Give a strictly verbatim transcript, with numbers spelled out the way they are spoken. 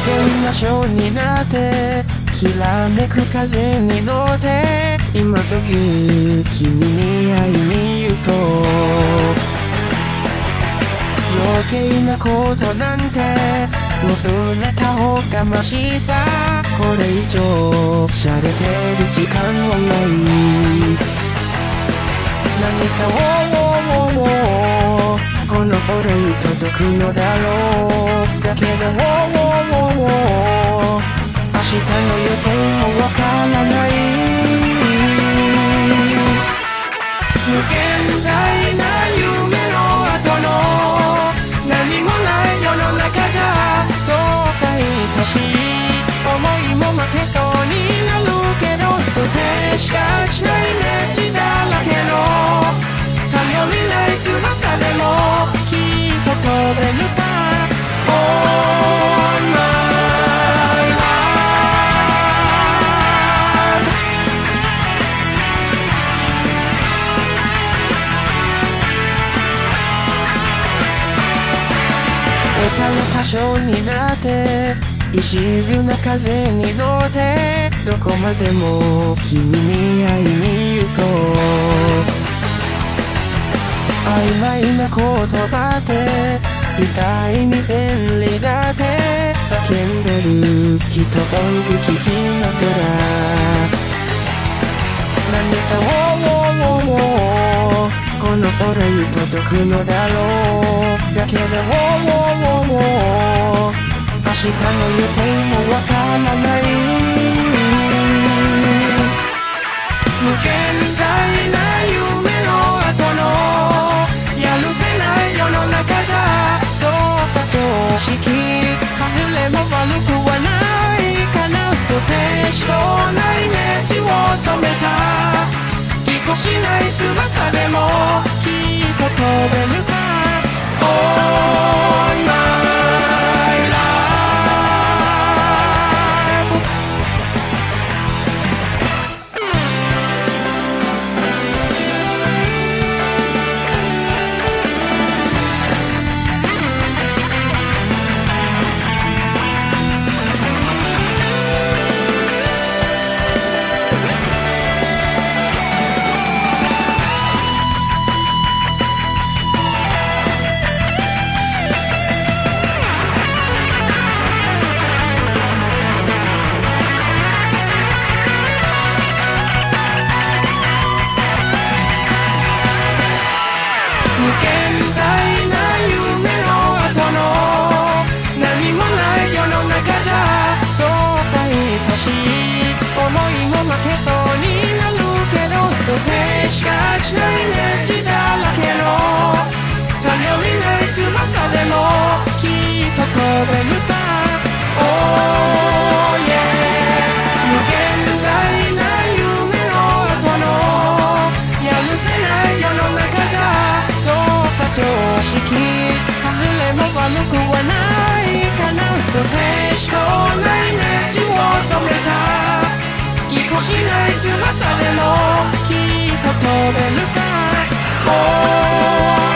険なショーになってきらめく風に乗って今すぐ君に会いに行こう。余計なことなんて忘れた方がましさ。これ以上しゃれてる時間はない。何かをこの空に届くのだろう。だけど明日の予定もわからない。無限大な夢の後の何もない世の中じゃそうさ愛しい思いも負けそうになるけど、それしかしない道だらけの頼りない翼でもきっと飛べるさ。 On my life 浮かれたショーになって石な風に乗ってどこまでも君に会いに行こう。曖昧な言葉って意外に便利だって叫んでるヒットソング聴きながら何かをこの空に届くのだろう。だけど明日の予定もわからない。無限大な夢の後のやるせない世の中じゃそうさ常識外れも悪くはないかな。そて人なり道を染めたぎこしない翼でもきっと飛べるさ。 On my life 無限大な夢の後の何もない世の中じゃそうさ愛しい思いも負けそうになるけど、それしかしない道だらけの頼りない翼でもきっと飛べるさ。 Oh yeah 無限大な夢の後のやるせない世の中じゃ常識外れも悪くはないかな。それ人なり道を染めたぎこしない翼でもきっと飛べるさ。